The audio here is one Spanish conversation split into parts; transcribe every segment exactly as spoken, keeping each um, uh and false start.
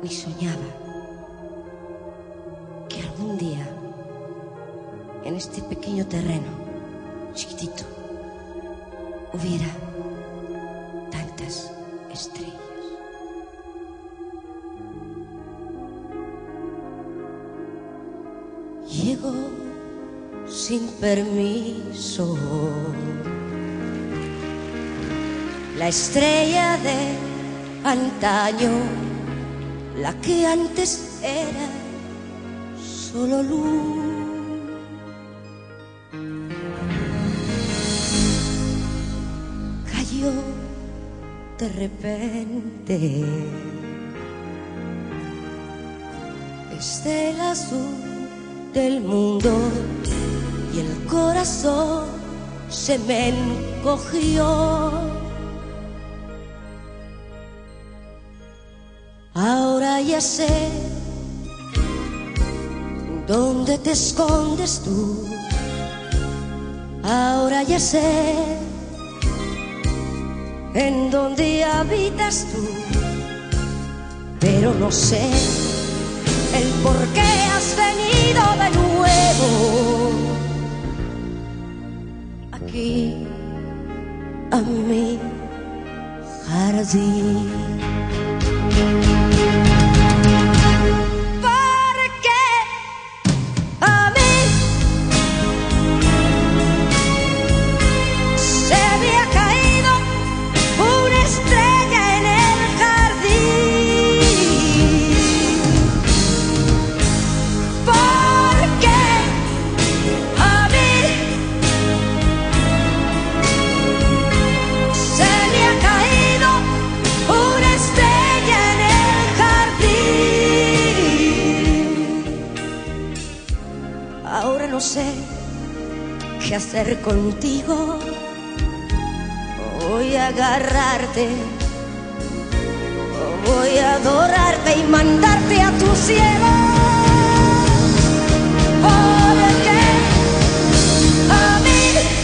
ni soñaba que algún día en este pequeño terreno chiquitito hubiera tantas estrellas. Llegó sin permiso la estrella de antaño, la que antes era solo luz. Cayó de repente desde el azul del mundo y el corazón se me encogió. Ahora ya sé dónde te escondes tú. Ahora ya sé en dónde habitas tú, pero no sé el por qué has venido de nuevo aquí a mi jardín. Ahora no sé qué hacer contigo. Voy a agarrarte, voy a adorarte y mandarte a tu cielo. Porque a mí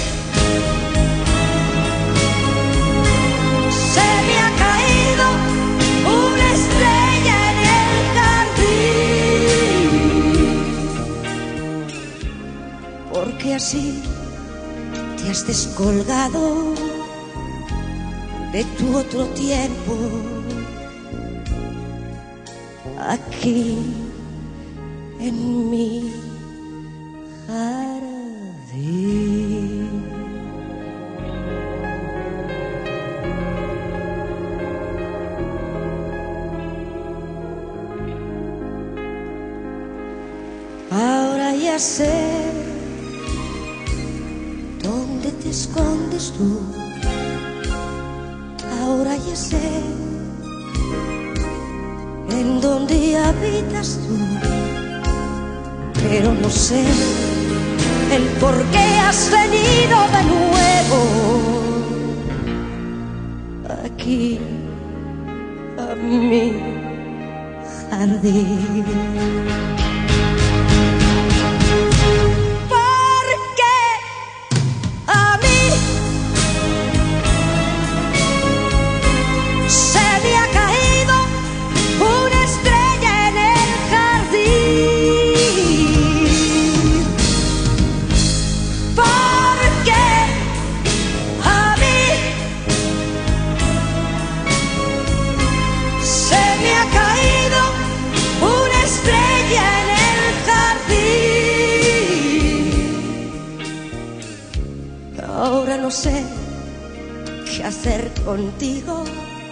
se me ha caído una estrella en el jardín. Porque así te has descolgado de tu otro tiempo aquí en mi jardín. Ahora ya sé dónde te escondes tú. Ahora ya sé en dónde habitas tú, pero no sé el por qué has venido de nuevo aquí a mi jardín. Ahora no sé qué hacer contigo.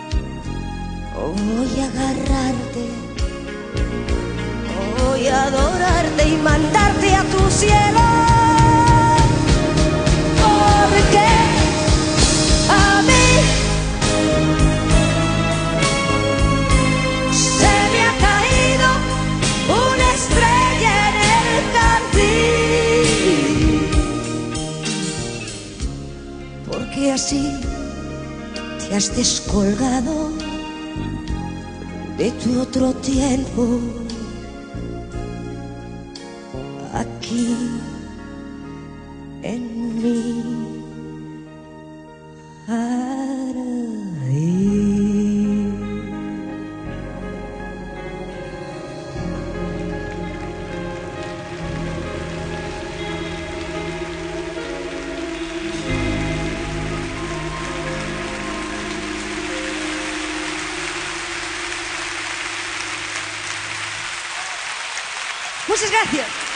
Voy a agarrarte, voy a adorarte y mandarte a tu cielo. Porque a mí se me ha caído una estrella en el jardín. Porque así te has descolgado de tu otro tiempo aquí en mi jardín. Muchas gracias.